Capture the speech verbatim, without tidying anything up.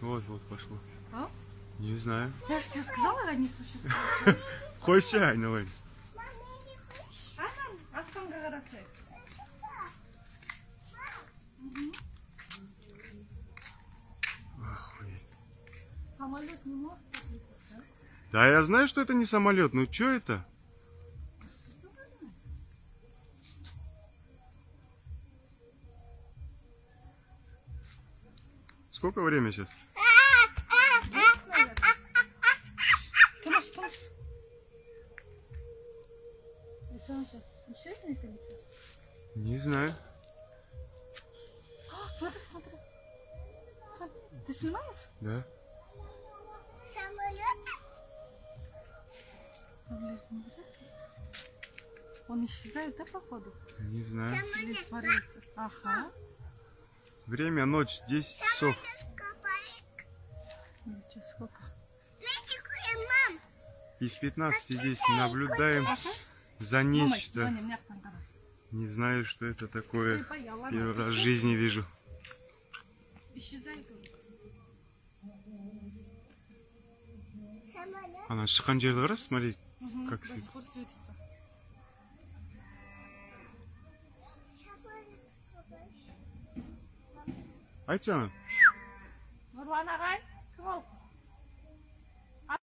Вот, вот, пошло. А? Не знаю. Я же тебе сказала, они существуют. Хойся, давай. Самолет не может лететь, да? Да, я знаю, что это не самолет. Ну, что это? Сколько время сейчас? Томаш, Томаш. И что он сейчас? Еще один это летит? Не знаю. А, смотри, смотри. Смотри. Ты снимаешь? Да. Он исчезает, да, походу? Не знаю. Или испаряется? Ага. Время ночь, десять часов. Ничего, сколько? Из пятнадцати здесь наблюдаем за нечто. Не знаю, что это такое. Первый раз в жизни вижу. Исчезает он. Она шыққан жерді қара, смотри, Угу, как до светит. сих пор светится. Айтсана. Нурлан ағай.